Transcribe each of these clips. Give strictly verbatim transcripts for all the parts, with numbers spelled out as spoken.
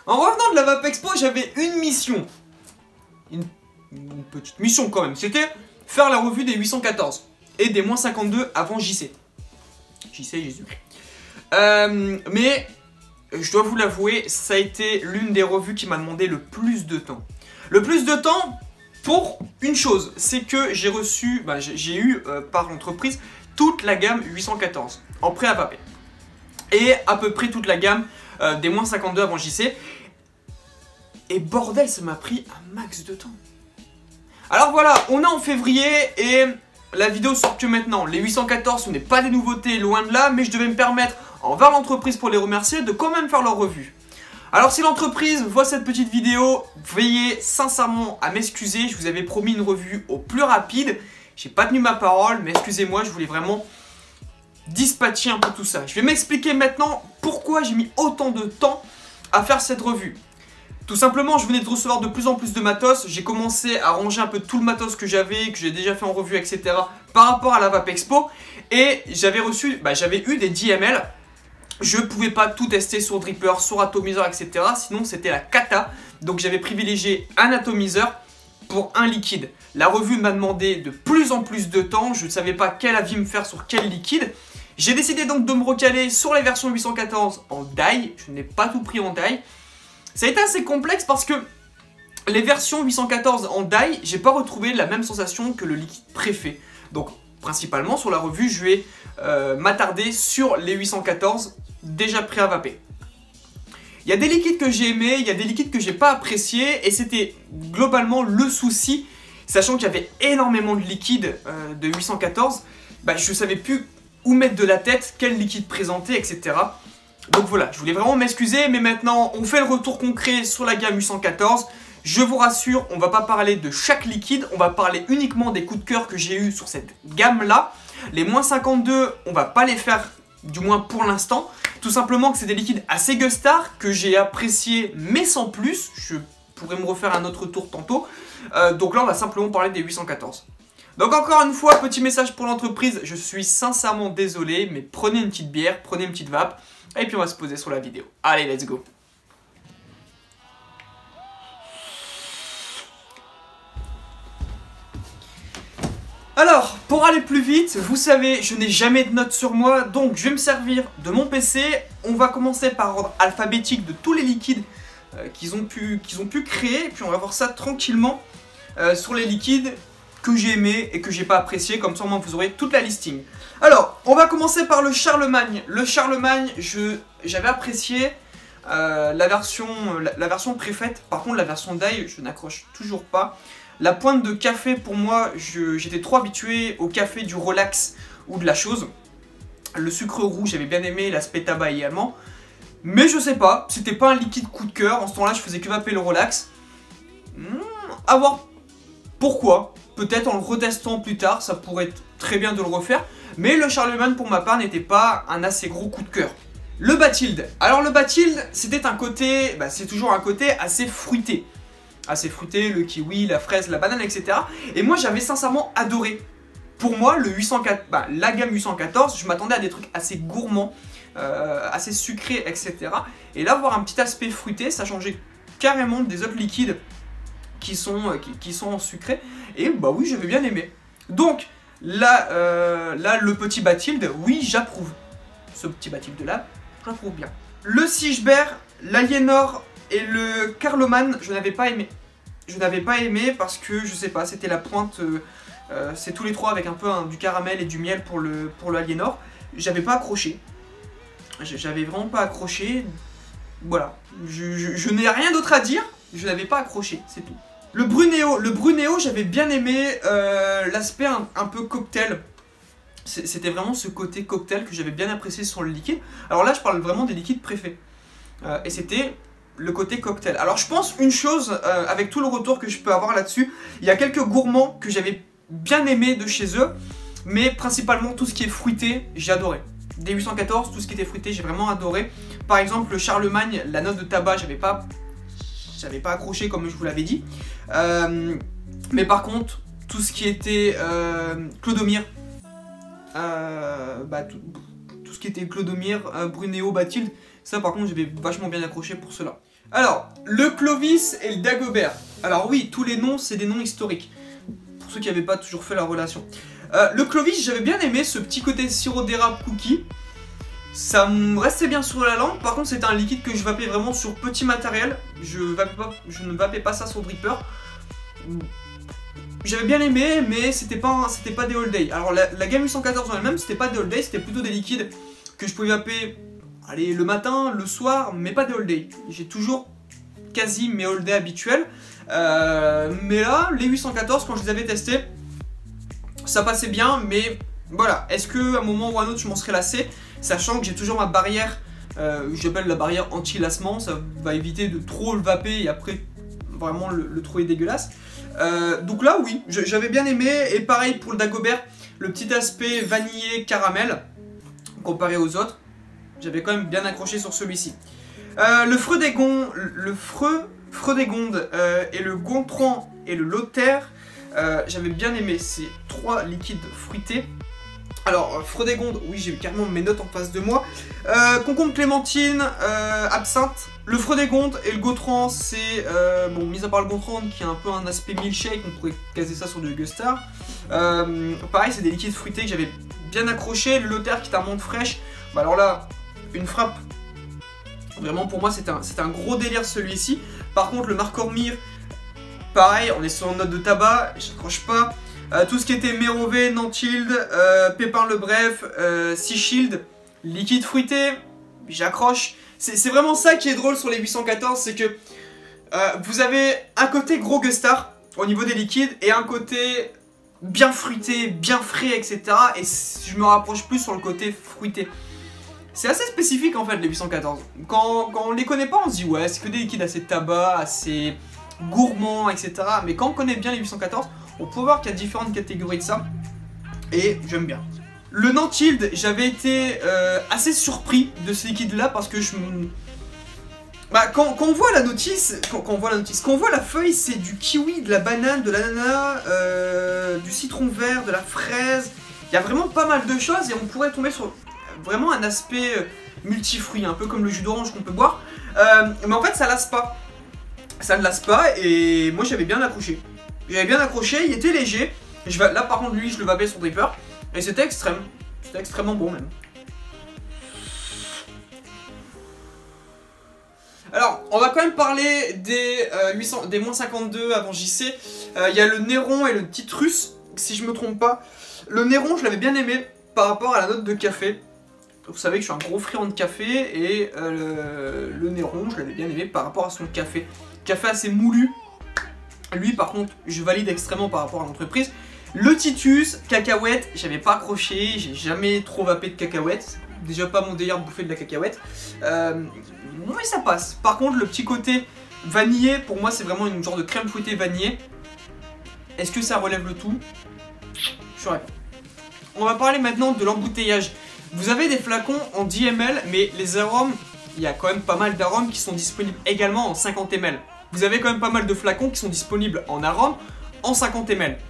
En revenant de la Vape Expo, j'avais une mission. Une, une petite mission quand même. C'était faire la revue des huit cent quatorze et des moins cinquante-deux avant J C. J C Jésus. Euh, mais je dois vous l'avouer, ça a été l'une des revues qui m'a demandé le plus de temps. Le plus de temps pour une chose, c'est que j'ai reçu, bah, j'ai eu euh, par l'entreprise toute la gamme huit cent quatorze en prêt à vaper. Et à peu près toute la gamme euh, des moins cinquante-deux avant J C. Et bordel, ça m'a pris un max de temps. Alors voilà, on est en février et la vidéo sort que maintenant. Les huit cent quatorze, ce n'est pas des nouveautés, loin de là, mais je devais me permettre, envers l'entreprise pour les remercier, de quand même faire leur revue. Alors si l'entreprise voit cette petite vidéo, veuillez sincèrement à m'excuser, je vous avais promis une revue au plus rapide. J'ai pas tenu ma parole, mais excusez-moi, je voulais vraiment dispatcher un peu tout ça. Je vais m'expliquer maintenant pourquoi j'ai mis autant de temps à faire cette revue. Tout simplement, je venais de recevoir de plus en plus de matos, j'ai commencé à ranger un peu tout le matos que j'avais, que j'ai déjà fait en revue, et cetera par rapport à la Vape Expo. Et j'avais reçu, bah, j'avais eu des D M L, je pouvais pas tout tester sur Dripper, sur atomiseur, et cetera. Sinon c'était la cata, donc j'avais privilégié un atomiseur pour un liquide. La revue m'a demandé de plus en plus de temps, je ne savais pas quel avis me faire sur quel liquide. J'ai décidé donc de me recaler sur les versions huit cent quatorze en dye, je n'ai pas tout pris en dye. Ça a été assez complexe parce que les versions huit cent quatorze en dye, j'ai pas retrouvé la même sensation que le liquide préfet. Donc principalement sur la revue, je vais euh, m'attarder sur les huit cent quatorze déjà prêts à vaper. Il y a des liquides que j'ai aimés, il y a des liquides que j'ai pas appréciés et c'était globalement le souci, sachant qu'il y avait énormément de liquides euh, de huit cent quatorze, bah, je savais plus où mettre de la tête, quel liquide présenter, et cetera. Donc voilà, je voulais vraiment m'excuser, mais maintenant on fait le retour concret sur la gamme huit cent quatorze. Je vous rassure, on va pas parler de chaque liquide, on va parler uniquement des coups de cœur que j'ai eu sur cette gamme-là. Les moins cinquante-deux, on va pas les faire, du moins pour l'instant. Tout simplement que c'est des liquides assez gustar, que j'ai apprécié, mais sans plus. Je pourrais me refaire un autre tour tantôt. Euh, donc là, on va simplement parler des huit cent quatorze. Donc encore une fois, petit message pour l'entreprise, je suis sincèrement désolé, mais prenez une petite bière, prenez une petite vape. Et puis on va se poser sur la vidéo. Allez, let's go. Alors, pour aller plus vite, vous savez, je n'ai jamais de notes sur moi, donc je vais me servir de mon P C. On va commencer par ordre alphabétique de tous les liquides euh, qu'ils ont pu, qu'ils ont pu créer. Et puis on va voir ça tranquillement euh, sur les liquides que j'ai aimé et que j'ai pas apprécié, comme ça au moins vous aurez toute la listing. Alors, on va commencer par le Charlemagne. Le Charlemagne, j'avais apprécié euh, la, version, la, la version préfète. Par contre, la version dye, je n'accroche toujours pas. La pointe de café, pour moi, j'étais trop habitué au café du relax ou de la chose. Le sucre roux, j'avais bien aimé, l'aspect tabac également. Mais je sais pas, c'était pas un liquide coup de cœur. En ce temps-là, je faisais que vaper le relax. Hmm, à voir pourquoi. Peut-être en le retestant plus tard, ça pourrait être très bien de le refaire. Mais le Charlemagne, pour ma part, n'était pas un assez gros coup de cœur. Le Bathilde. Alors le Bathilde, c'était un côté, bah, c'est toujours un côté assez fruité. Assez fruité, le kiwi, la fraise, la banane, et cetera. Et moi, j'avais sincèrement adoré. Pour moi, le huit cent quatre, bah, la gamme huit cent quatorze, je m'attendais à des trucs assez gourmands, euh, assez sucrés, et cetera. Et là, voir un petit aspect fruité, ça changeait carrément des autres liquides qui sont, euh, qui, qui sont sucrés. Et bah oui, j'avais bien aimé. Donc, là, euh, là le petit Bathilde, oui, j'approuve. Ce petit Bathilde là, j'approuve bien. Le Sigebert, l'Aliénor et le Carloman, je n'avais pas aimé. Je n'avais pas aimé parce que, je sais pas, c'était la pointe, euh, euh, c'est tous les trois avec un peu hein, du caramel et du miel pour le, pour le Aliénor. J'avais pas accroché. J'avais vraiment pas accroché. Voilà. Je, je, je n'ai rien d'autre à dire. Je n'avais pas accroché, c'est tout. Le Brunéo, le Brunéo, j'avais bien aimé euh, l'aspect un, un peu cocktail. C'était vraiment ce côté cocktail que j'avais bien apprécié sur le liquide. Alors là, je parle vraiment des liquides préfets. Euh, et c'était le côté cocktail. Alors je pense une chose, euh, avec tout le retour que je peux avoir là-dessus, il y a quelques gourmands que j'avais bien aimé de chez eux, mais principalement tout ce qui est fruité, j'ai adoré. Des huit cent quatorze, tout ce qui était fruité, j'ai vraiment adoré. Par exemple, le Charlemagne, la note de tabac, j'avais pas, j'avais pas accroché comme je vous l'avais dit. Euh, mais par contre, tout ce qui était euh, Clodomir, euh, bah, tout, tout ce qui était Clodomir, euh, Brunéo, Bathilde, ça par contre j'avais vachement bien accroché pour cela. Alors, le Clovis et le Dagobert. Alors oui, tous les noms, c'est des noms historiques. Pour ceux qui n'avaient pas toujours fait la relation. Euh, le Clovis, j'avais bien aimé ce petit côté sirop d'érable cookie. Ça me restait bien sur la langue. Par contre, c'était un liquide que je vapais vraiment sur petit matériel. Je, vapais pas, je ne vapais pas ça sur dripper. J'avais bien aimé, mais c'était pas, c'était pas des all day. Alors la, la gamme huit cent quatorze en elle-même, c'était pas des all day, c'était plutôt des liquides que je pouvais vaper allez, le matin, le soir, mais pas des all day. J'ai toujours quasi mes all day habituels. Euh, mais là, les huit cent quatorze, quand je les avais testés, ça passait bien, mais voilà. Est-ce qu'à un moment ou à un autre, je m'en serais lassé, sachant que j'ai toujours ma barrière, euh, j'appelle la barrière anti-lassement, ça va éviter de trop le vaper et après, vraiment, le, le trouver dégueulasse. Euh, donc là, oui, j'avais bien aimé, et pareil pour le Dagobert, le petit aspect vanillé caramel, comparé aux autres, j'avais quand même bien accroché sur celui-ci. Euh, le Freudégonde, le Freux, Freudégonde euh, et le Gontran et le Lothaire, euh, j'avais bien aimé ces trois liquides fruités. Alors, Freudégonde, oui, j'ai carrément mes notes en face de moi. Euh, concombre clémentine, euh, absinthe. Le Freudégonde et le Gontran, c'est, euh, bon, mis à part le Gontran qui a un peu un aspect milkshake, on pourrait caser ça sur du Gustar. Euh, pareil, c'est des liquides fruités que j'avais bien accroché. Le Lothaire qui est un menthe fraîche, bah alors là, une frappe. Vraiment, pour moi, c'est un, un gros délire celui-ci. Par contre, le Marcormir, pareil, on est sur une note de tabac, j'accroche pas. Euh, tout ce qui était Mérové, Nantild, euh, Pépin le Bref, euh, Sea Shield, liquide fruité, j'accroche. C'est vraiment ça qui est drôle sur les huit cent quatorze, c'est que euh, vous avez un côté gros Gustar au niveau des liquides et un côté bien fruité, bien frais, et cetera. Et je me rapproche plus sur le côté fruité. C'est assez spécifique en fait les huit cent quatorze. Quand, quand on les connaît pas, on se dit ouais, c'est que des liquides assez tabac, assez gourmands, et cetera. Mais quand on connaît bien les huit cent quatorze, on peut voir qu'il y a différentes catégories de ça. Et j'aime bien. Le Nantild, j'avais été euh, assez surpris de ce liquide là parce que je me... Bah, quand, quand on voit la notice, quand, quand on voit la notice, quand on voit la feuille, c'est du kiwi, de la banane, de l'ananas, euh, du citron vert, de la fraise. Il y a vraiment pas mal de choses et on pourrait tomber sur vraiment un aspect multifruit, un peu comme le jus d'orange qu'on peut boire. Euh, mais en fait, ça lasse pas. Ça ne lasse pas et moi j'avais bien accroché. J'avais bien accroché, il était léger. Je vais, là par contre, lui, je le vapais sur dripper et c'était extrême. C'était extrêmement bon même. Alors, on va quand même parler des, euh, huit cents, des moins cinquante-deux avant J C. Il euh, y a le Néron et le Titrus, si je me trompe pas. Le Néron, je l'avais bien aimé par rapport à la note de café. Vous savez que je suis un gros friand de café et euh, le, le Néron, je l'avais bien aimé par rapport à son café. Café assez moulu. Lui, par contre, je valide extrêmement par rapport à l'entreprise. Le Titus, cacahuète, j'avais pas accroché, j'ai jamais trop vapé de cacahuètes. Déjà pas mon délire de bouffer de la cacahuète. Euh, oui, ça passe. Par contre, le petit côté vanillé, pour moi, c'est vraiment une genre de crème fouettée vanillée. Est-ce que ça relève le tout? Je saurais pas. On va parler maintenant de l'embouteillage. Vous avez des flacons en dix millilitres, mais les arômes, il y a quand même pas mal d'arômes qui sont disponibles également en cinquante millilitres. Vous avez quand même pas mal de flacons qui sont disponibles en arômes en cinquante millilitres.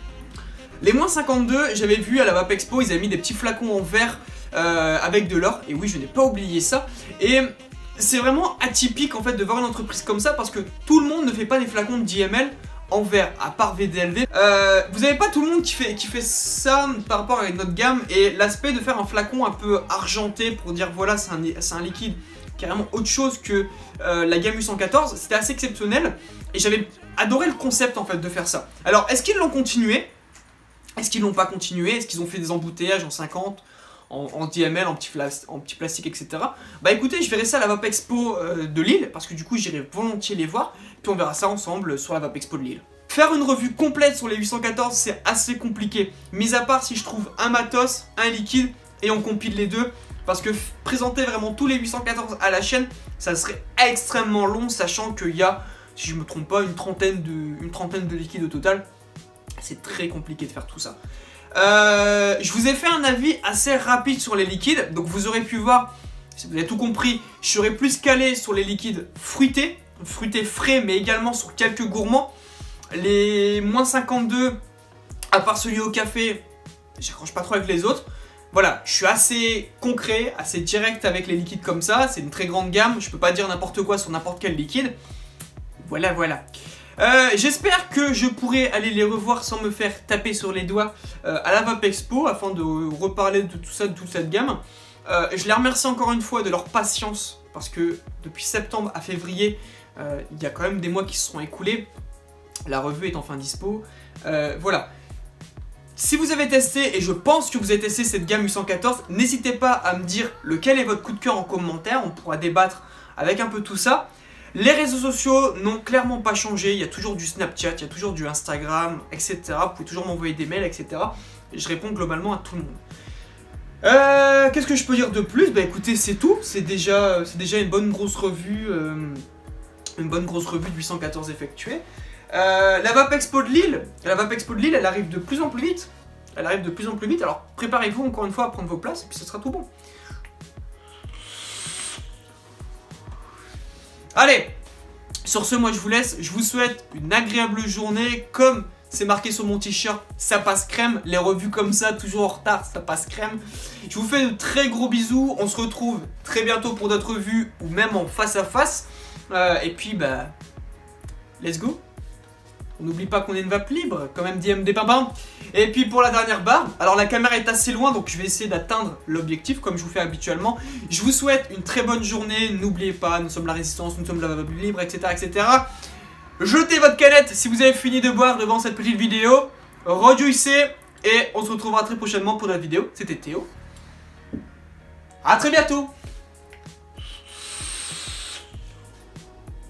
Les moins cinquante-deux, j'avais vu à la Vapexpo, ils avaient mis des petits flacons en verre euh, avec de l'or. Et oui, je n'ai pas oublié ça. Et c'est vraiment atypique en fait de voir une entreprise comme ça parce que tout le monde ne fait pas des flacons de dix millilitres en verre, à part V D L V. Euh, vous n'avez pas tout le monde qui fait, qui fait ça par rapport à notre gamme. Et l'aspect de faire un flacon un peu argenté pour dire voilà, c'est un, un liquide carrément autre chose que euh, la gamme huit cent quatorze, c'était assez exceptionnel. Et j'avais adoré le concept en fait de faire ça. Alors, est-ce qu'ils l'ont continué? Est-ce qu'ils l'ont pas continué? Est-ce qu'ils ont fait des embouteillages en cinquante, en, en dix millilitres, en petit, en petit plastique, et cetera. Bah écoutez, je verrai ça à la Vapexpo euh, de Lille, parce que du coup j'irai volontiers les voir, puis on verra ça ensemble sur la Vapexpo de Lille. Faire une revue complète sur les huit cent quatorze, c'est assez compliqué, mis à part si je trouve un matos, un liquide, et on compile les deux, parce que présenter vraiment tous les huit cent quatorze à la chaîne, ça serait extrêmement long, sachant qu'il y a, si je me trompe pas, une trentaine de, une trentaine de liquides au total. C'est très compliqué de faire tout ça. Euh, je vous ai fait un avis assez rapide sur les liquides. Donc vous aurez pu voir, si vous avez tout compris, je serai plus calé sur les liquides fruités. Fruités frais, mais également sur quelques gourmands. Les moins cinquante-deux, à part celui au café, j'accroche pas trop avec les autres. voilà, je suis assez concret, assez direct avec les liquides comme ça. C'est une très grande gamme, je peux pas dire n'importe quoi sur n'importe quel liquide. Voilà, voilà. Euh, J'espère que je pourrai aller les revoir sans me faire taper sur les doigts euh, à la Vape Expo afin de reparler de tout ça, de toute cette gamme. Euh, je les remercie encore une fois de leur patience parce que depuis septembre à février, euh, il y a quand même des mois qui se sont écoulés. La revue est enfin dispo. Euh, voilà. Si vous avez testé, et je pense que vous avez testé cette gamme huit cent quatorze, n'hésitez pas à me dire lequel est votre coup de cœur en commentaire. On pourra débattre avec un peu tout ça. Les réseaux sociaux n'ont clairement pas changé. Il y a toujours du Snapchat, il y a toujours du Instagram, et cetera. Vous pouvez toujours m'envoyer des mails, et cetera. Et je réponds globalement à tout le monde. Euh, Qu'est-ce que je peux dire de plus? Bah écoutez, c'est tout. C'est déjà, c'est déjà une bonne grosse revue, euh, une bonne grosse revue de huit cent quatorze effectuée. Euh, la Vape Expo de Lille, la Vape Expo de Lille, elle arrive de plus en plus vite. Elle arrive de plus en plus vite. Alors préparez-vous encore une fois à prendre vos places et puis ce sera tout bon. Allez, sur ce, moi je vous laisse. Je vous souhaite une agréable journée. Comme c'est marqué sur mon t-shirt, ça passe crème. Les revues comme ça, toujours en retard, ça passe crème. Je vous fais de très gros bisous. On se retrouve très bientôt pour d'autres revues ou même en face à face. Euh, et puis, bah, let's go. On n'oublie pas qu'on est une vape libre, quand même dit M D Pimpin. Et puis pour la dernière barre, alors la caméra est assez loin, donc je vais essayer d'atteindre l'objectif comme je vous fais habituellement. Je vous souhaite une très bonne journée, n'oubliez pas, nous sommes la résistance, nous sommes la vape libre, et cetera, et cetera. Jetez votre canette si vous avez fini de boire devant cette petite vidéo. Rejoicez et on se retrouvera très prochainement pour notre vidéo. C'était Théo. A très bientôt.